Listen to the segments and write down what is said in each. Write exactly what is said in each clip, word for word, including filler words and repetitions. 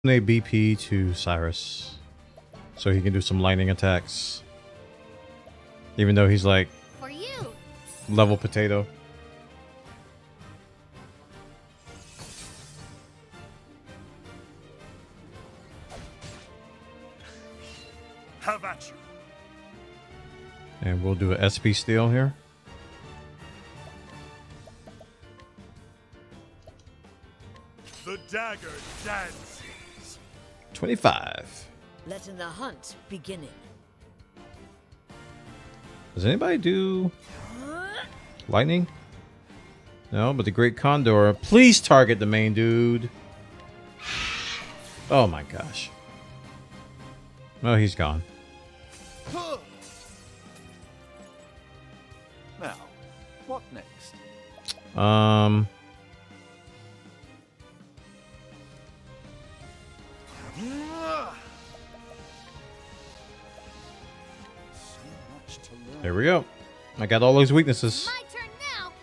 A B P to Cyrus so he can do some lightning attacks, even though he's like For you. level potato. Have at you. And we'll do an S P steal here. The dagger dances. twenty-five. Letting the hunt beginning. Does anybody do lightning? No, but the Great Condor. Please target the main dude. Oh my gosh. Oh, he's gone. Now, what next? Um. So much to learn. There we go. I got all those weaknesses. My turn now.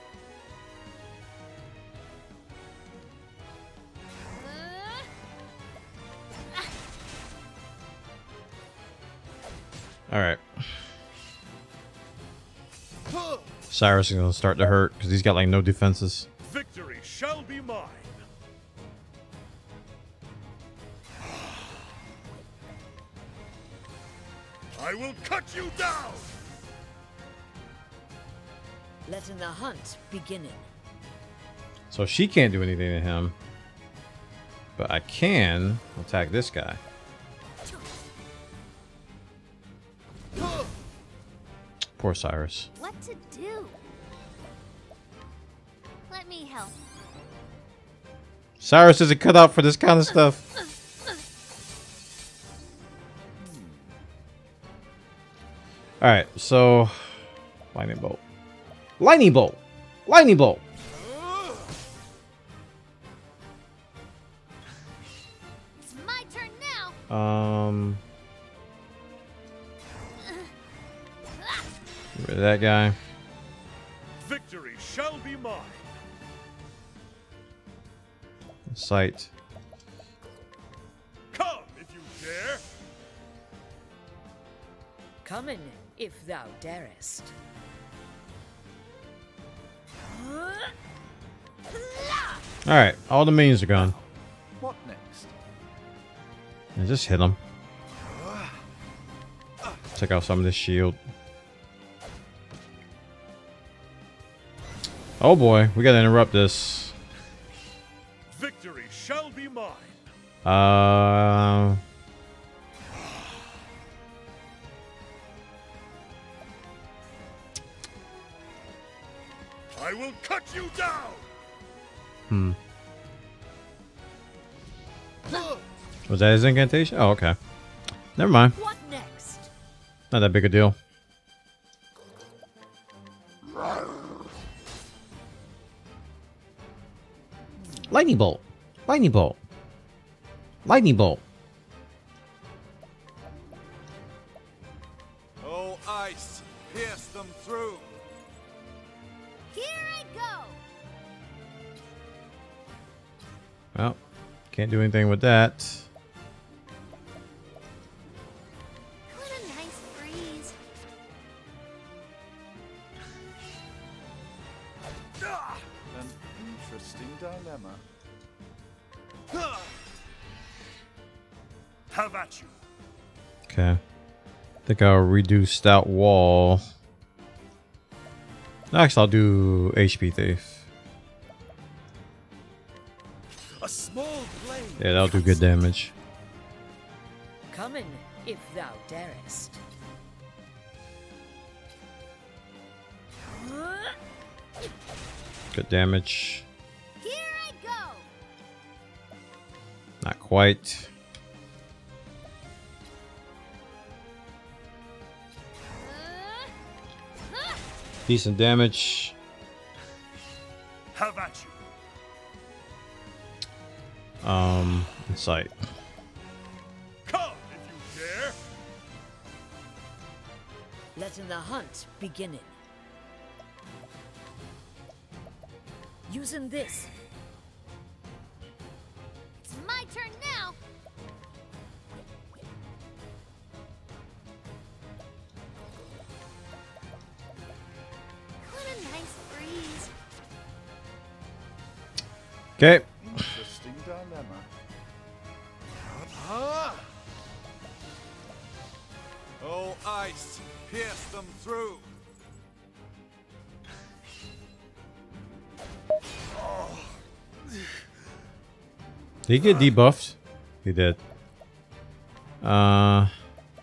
Uh, All right. Cyrus is gonna start to hurt because he's got like no defenses. Victory shall be mine. I will cut you down. Letting the hunt beginning. So she can't do anything to him. But I can attack this guy. Poor Cyrus. what to do? Let me help. Cyrus isn't cut out for this kind of stuff. Alright, so... Lightning bolt. Lightning bolt! Lightning bolt! It's my turn now. Um... Get rid of that guy. Victory shall be mine. Sight. Come if you dare. Coming if thou darest. Alright, all the minions are gone. What next? And just hit him. Take out some of this shield. Oh boy, we gotta interrupt this. Victory shall be mine. Uh... I will cut you down. Hmm. Was that his incantation? Oh, okay. Never mind. What next? Not that big a deal. Lightning bolt. Lightning bolt. Lightning bolt. Oh, ice, pierce them through. Here I go. Well, can't do anything with that. What a nice breeze. Ah, an interesting dilemma. Have at you. Okay. I think I'll redo Stout Wall. Next, I'll do H P Thief. A small blade. Yeah, that'll do good damage. Coming if thou darest. Good damage. Here I go. Not quite. Uh, huh. Decent damage. Have at you. Um, Insight. Come if you dare. Letting the hunt beginning. Using this. It's my turn now. What a nice breeze. Okay. Interesting dilemma. Ah! Oh, ice, pierce them through. Did he get debuffed? He did. Uh,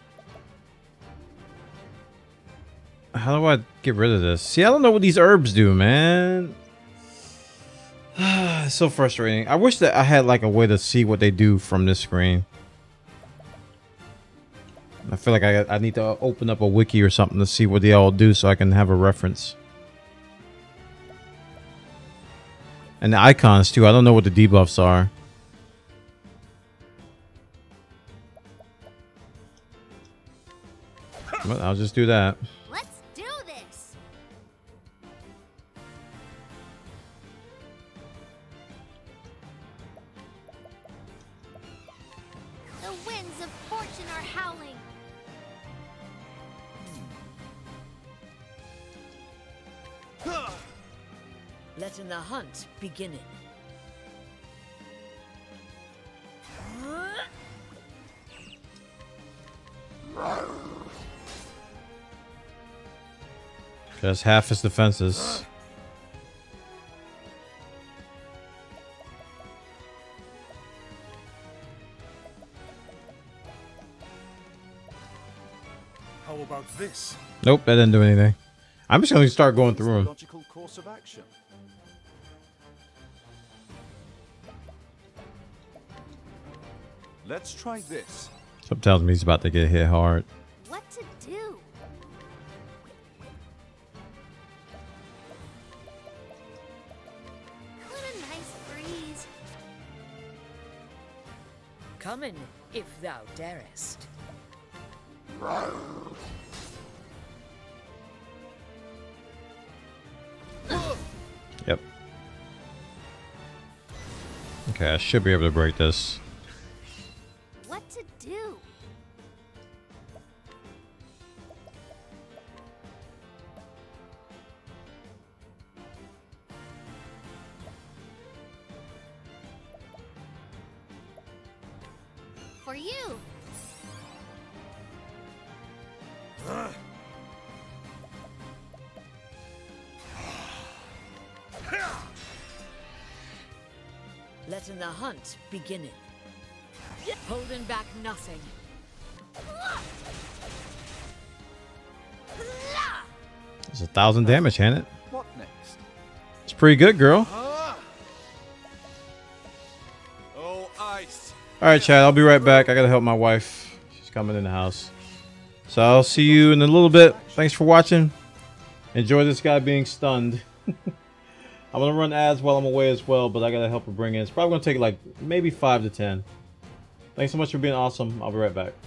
how do I get rid of this? See, I don't know what these herbs do, man. It's so frustrating. I wish that I had like a way to see what they do from this screen. I feel like I, I need to open up a wiki or something to see what they all do so I can have a reference. And the icons too. I don't know what the debuffs are. Well, I'll just do that. Let's do this. The winds of fortune are howling. Letting the hunt begin. Just half his defenses. How about this? Nope, that didn't do anything. I'm just going to start going through them. Logical course of action. Let's try this. Something tells me he's about to get hit hard. What to do? What a nice breeze. Come in, if thou darest. Yep. Okay, I should be able to break this. What to do? For you. Letting the hunt begin. Holding back nothing. It's a thousand damage, Hannah. What next? It's pretty good, girl. Ah! Oh, ice. All right, Chad, I'll be right back. I got to help my wife. She's coming in the house. So I'll see you in a little bit. Thanks for watching. Enjoy this guy being stunned. I'm going to run ads while I'm away as well, but I got to help her bring in. It's probably going to take like maybe five to ten. Thanks so much for being awesome. I'll be right back.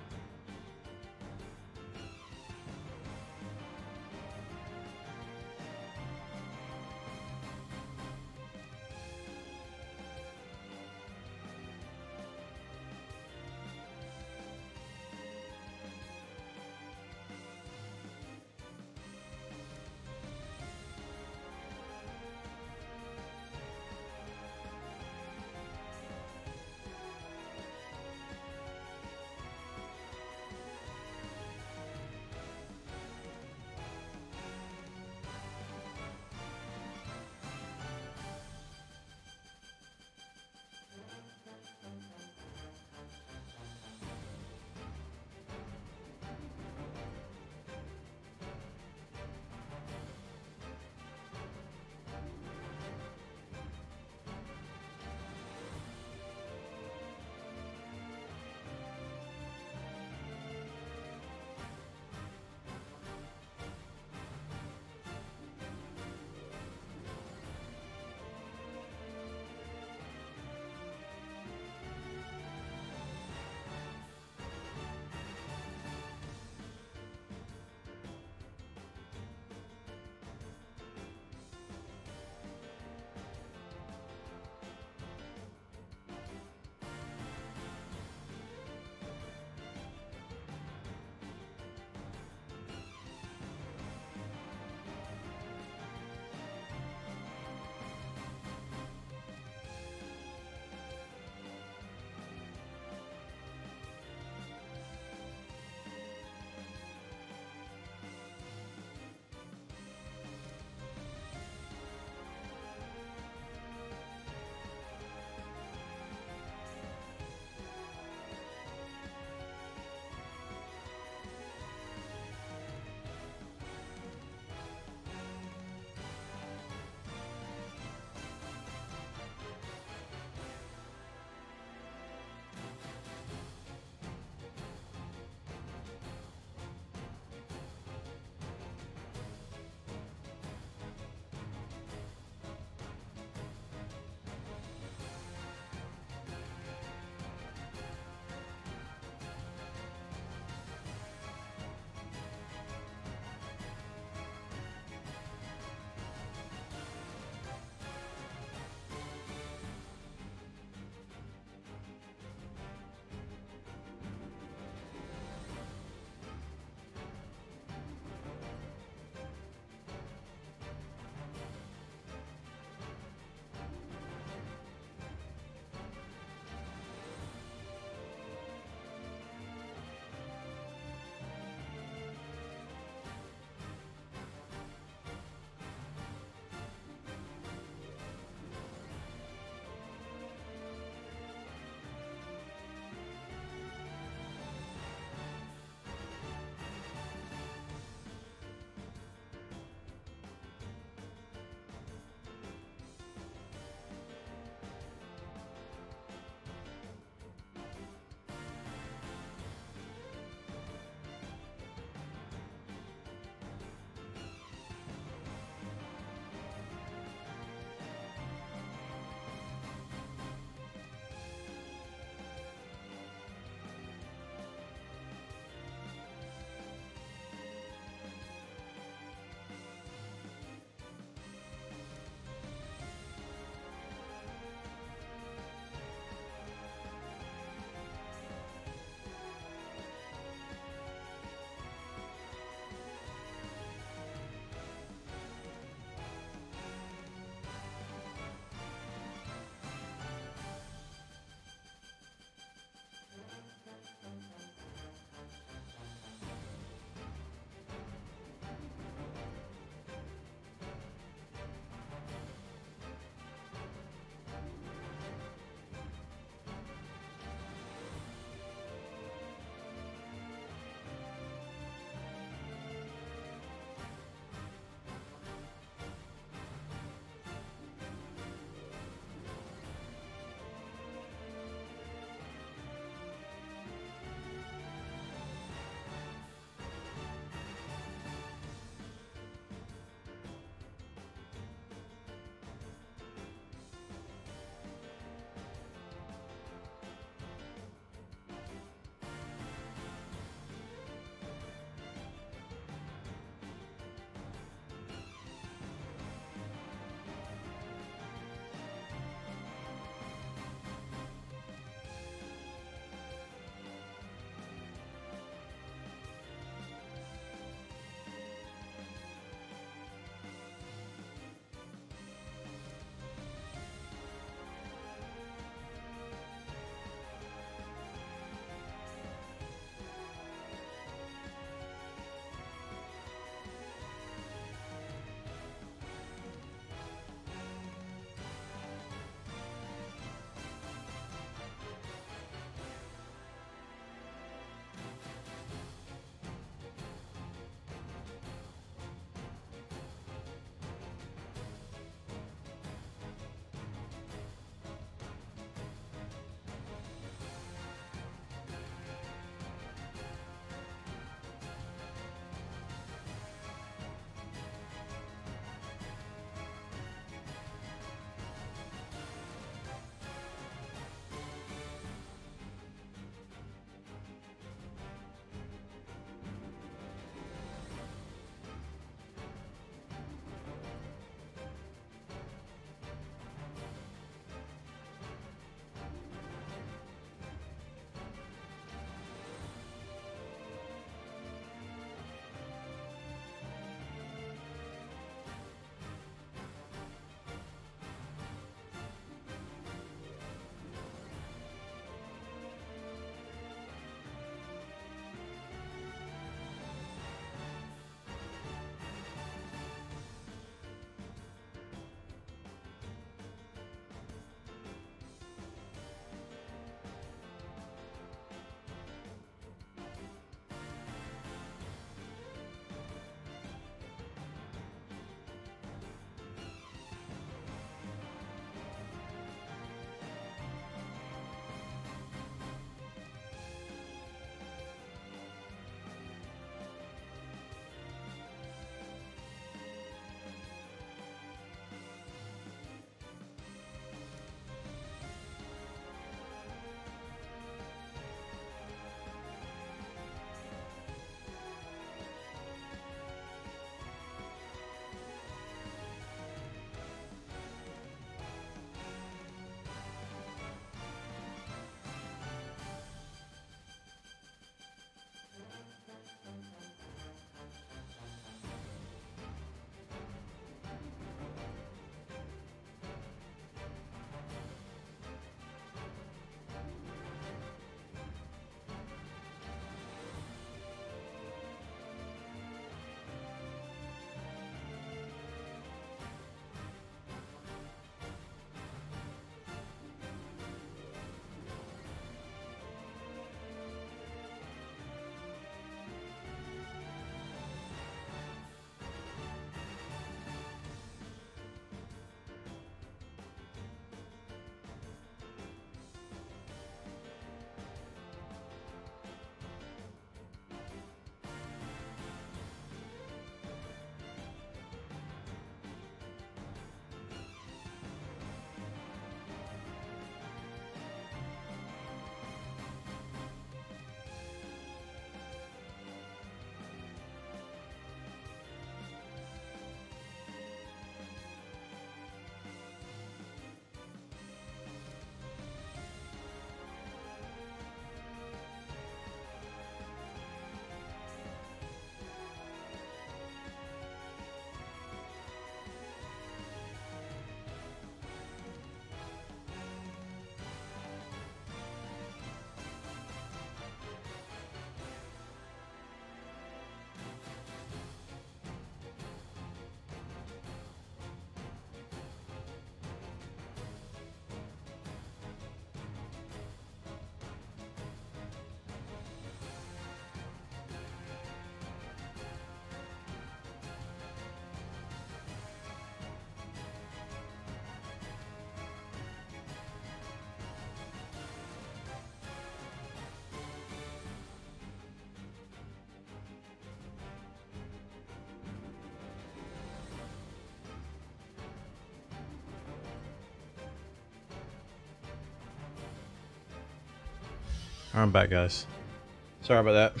I'm back, guys. Sorry about that.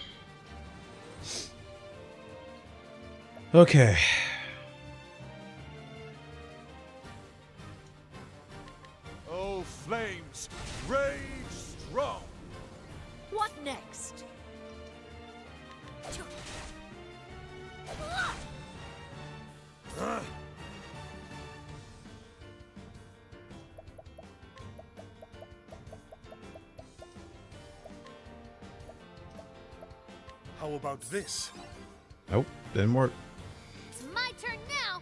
Okay. Oh, flames, rage strong. What next? How about this? Nope, didn't work. It's my turn now.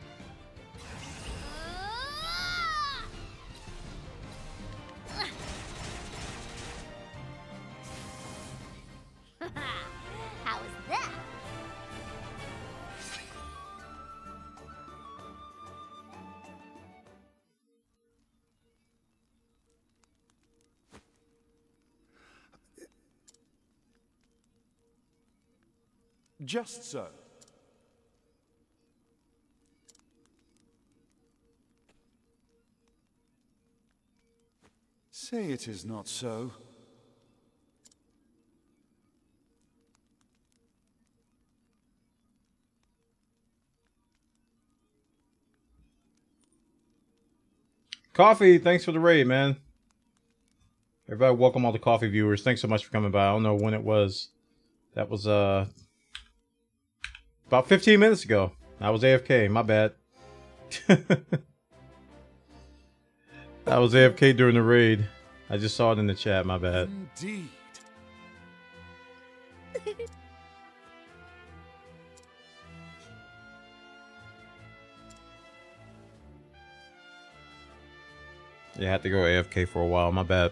How is that? Just so. Say it is not so. Coffee, thanks for the raid, man. Everybody, welcome all the coffee viewers. Thanks so much for coming by. I don't know when it was. That was uh about fifteen minutes ago. I was A F K. My bad. I was A F K during the raid. I just saw it in the chat. My bad. Indeed. Yeah, I had to go A F K for a while. My bad.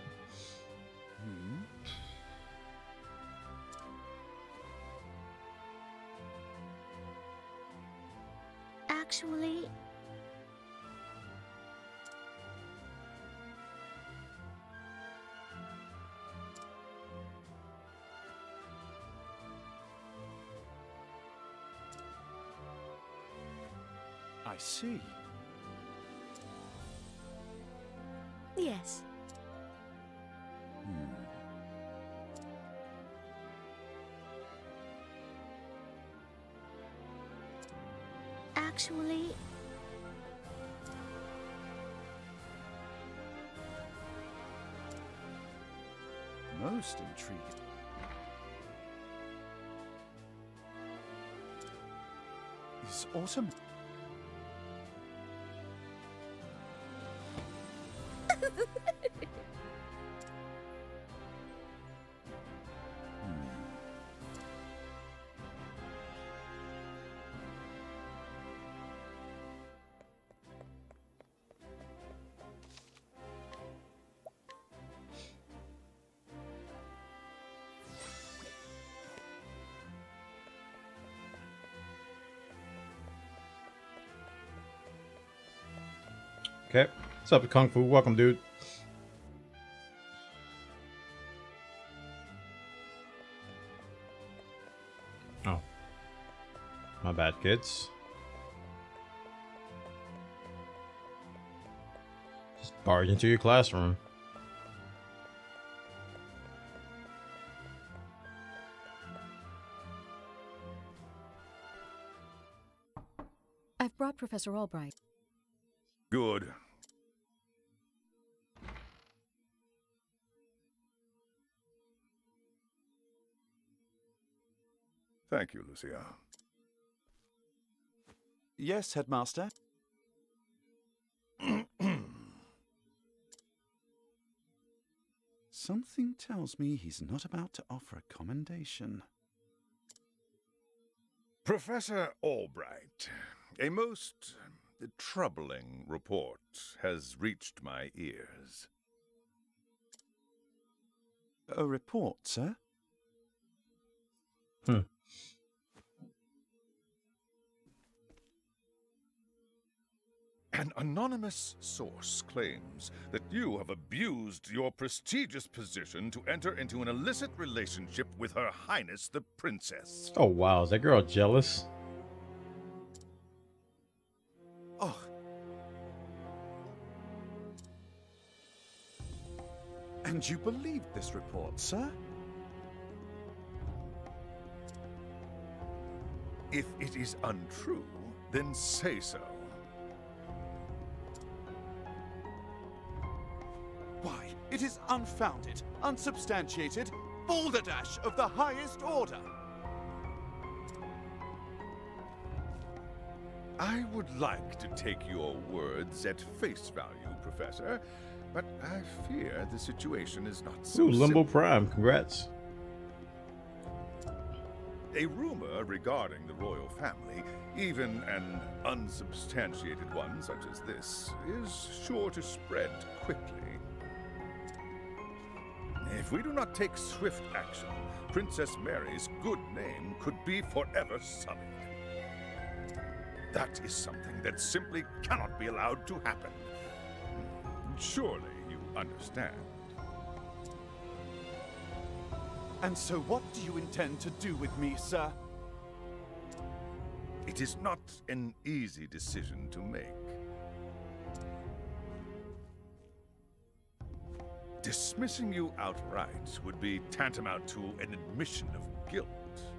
Actually, I see. yes. Actually, Most intriguing. Is autumn? Okay. What's up, Kung Fu? Welcome, dude. Oh. My bad, kids. Just barge into your classroom. I've brought Professor Albright. Good. Thank you, Lucia. Yes, Headmaster. Something tells me he's not about to offer a commendation. Professor Albright, a most troubling report has reached my ears. A report, sir? Hmm. An anonymous source claims that you have abused your prestigious position to enter into an illicit relationship with Her Highness the Princess. Oh, wow. Is that girl jealous? Oh. And you believed this report, sir? If it is untrue, then say so. Why, it is unfounded, unsubstantiated, balderdash of the highest order. I would like to take your words at face value, Professor, but I fear the situation is not so Ooh, Limbo simple. Prime, congrats. A rumor regarding the royal family, even an unsubstantiated one such as this, is sure to spread quickly. If we do not take swift action, Princess Mary's good name could be forever sullied. That is something that simply cannot be allowed to happen. Surely you understand. And so what do you intend to do with me, sir? It is not an easy decision to make. Dismissing you outright would be tantamount to an admission of guilt.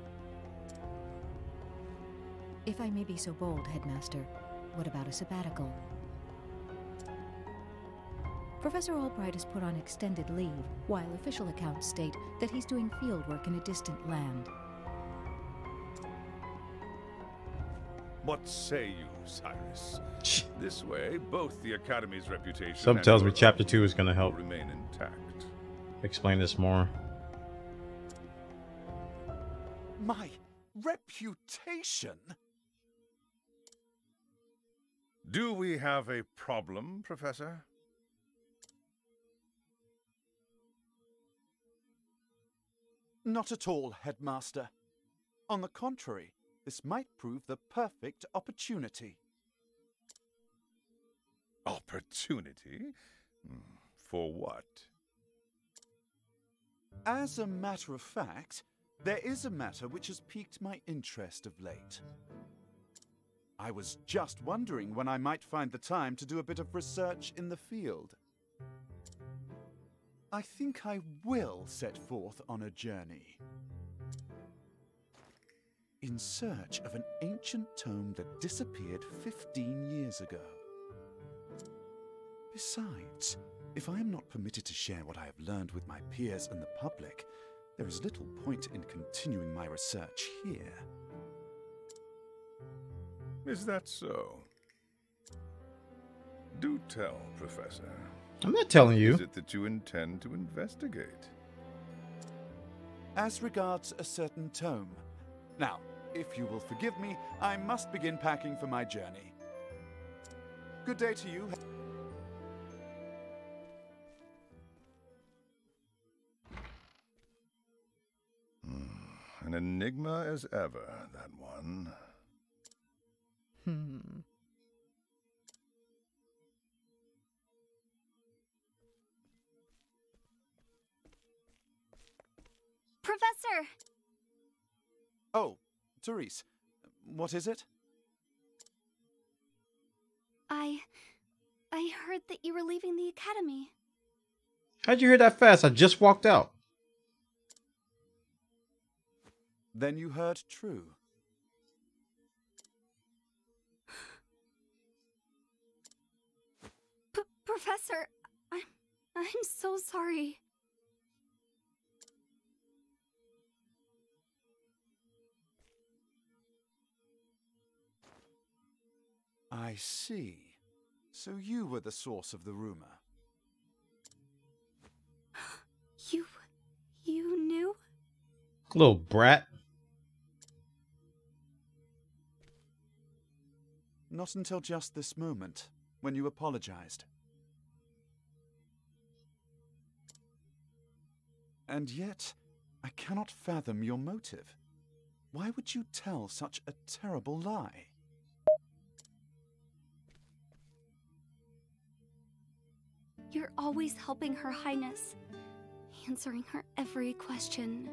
If I may be so bold, Headmaster, what about a sabbatical? Professor Albright has put on extended leave, while official accounts state that he's doing field work in a distant land. What say you, Cyrus? This way, both the Academy's reputation Some and tells me your chapter own two is going to will help remain intact. explain this more. My reputation? Do we have a problem, Professor? Not at all, Headmaster. On the contrary, this might prove the perfect opportunity. Opportunity? Hmm, For what? As a matter of fact, there is a matter which has piqued my interest of late. I was just wondering when I might find the time to do a bit of research in the field. I think I will set forth on a journey. In search of an ancient tome that disappeared fifteen years ago. Besides, if I am not permitted to share what I have learned with my peers and the public, there is little point in continuing my research here. Is that so? Do tell, Professor. I'm not telling you. Is it that you intend to investigate? As regards a certain tome. Now, if you will forgive me, I must begin packing for my journey. Good day to you. An enigma as ever, that one. Hmm. Professor! Oh, Therese, what is it? I... I heard that you were leaving the academy. How'd you hear that fast? I just walked out. Then you heard true. P- Professor, I'm... I'm so sorry. I see. So you were the source of the rumor. You... you knew? Little brat. Not until just this moment, when you apologized. And yet, I cannot fathom your motive. Why would you tell such a terrible lie? You're always helping Her Highness, answering her every question.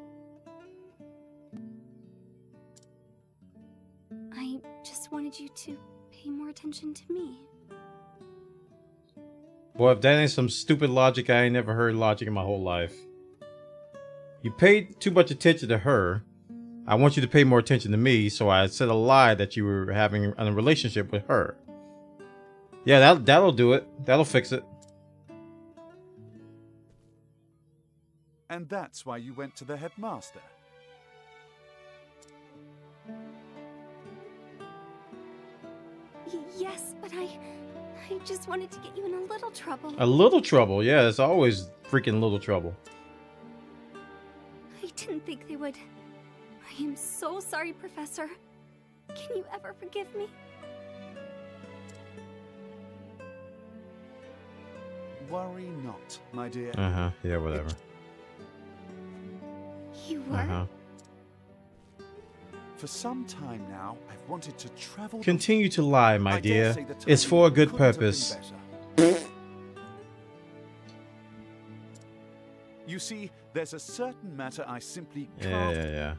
I just wanted you to pay more attention to me. Boy, if that ain't some stupid logic, I ain't never heard logic in my whole life. You paid too much attention to her. I want you to pay more attention to me, so I said a lie that you were having a relationship with her. Yeah, that, that'll do it. That'll fix it. And that's why you went to the headmaster. Y yes, but I... I just wanted to get you in a little trouble. A little trouble? Yeah, it's always freaking little trouble. I didn't think they would. I am so sorry, Professor. Can you ever forgive me? Worry not, my dear. Uh-huh. Yeah, whatever. You were? Uh-huh. For some time now, I've wanted to travel... Continue to lie, my I dare dear. say the It's for a good timing couldn't have been purpose. better. You see, there's a certain matter I simply Yeah, can't... yeah, yeah.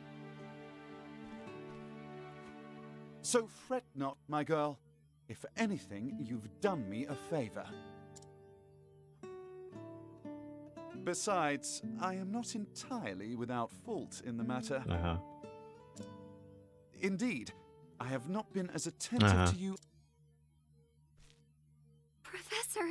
So fret not, my girl. If anything, you've done me a favor. Besides, I am not entirely without fault in the matter. Uh-huh. Indeed, I have not been as attentive Uh-huh. to you. Professor...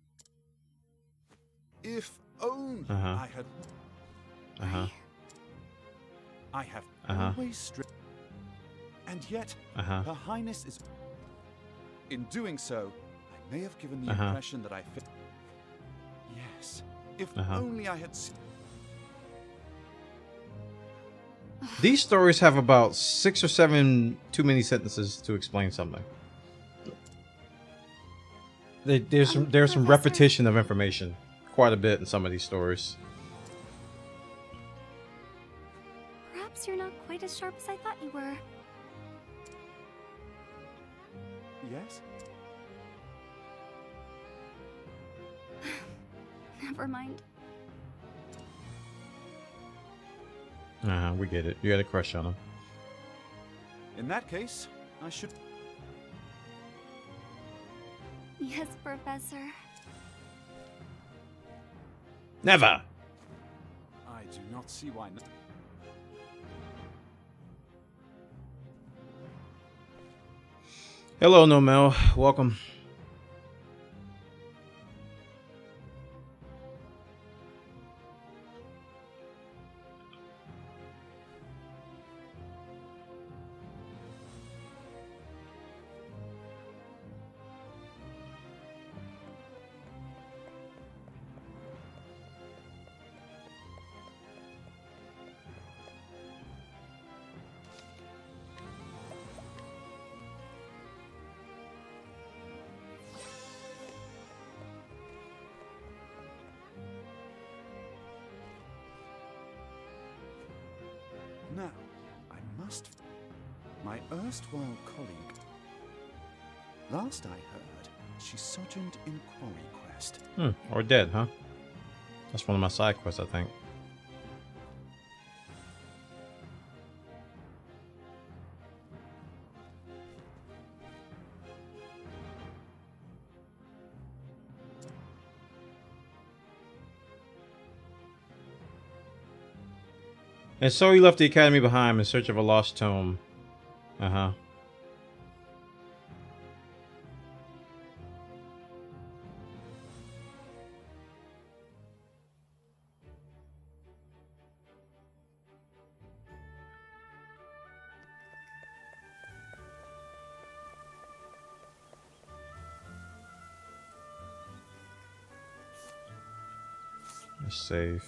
If only Uh-huh. I had... Uh-huh. I have Uh-huh. always striven. And yet, Uh-huh. Her Highness is... In doing so, I may have given the Uh-huh. impression that I fit... Yes, if Uh-huh. only I had seen... These stories have about six or seven too many sentences to explain something. They, there's some, Um, there's some Professor- repetition of information, quite a bit in some of these stories. Perhaps you're not quite as sharp as I thought you were. Yes? Never mind. Uh-huh, we get it. You had a crush on him. In that case, I should... Yes, Professor. Never! I do not see why not. Hello, Nomel. Welcome. Now, I must... My erstwhile colleague... Last I heard, she sojourned in Quarry Quest. Hmm, or dead, huh? That's one of my side quests, I think. And so he left the academy behind in search of a lost tome. Uh-huh. Let's save.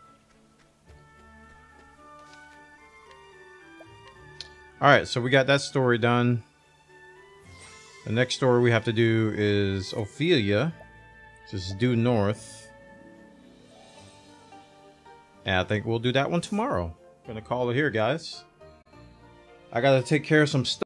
Alright, so we got that story done. The next story we have to do is Ophelia. Just due north. And I think we'll do that one tomorrow. Gonna call it here, guys. I gotta take care of some stuff.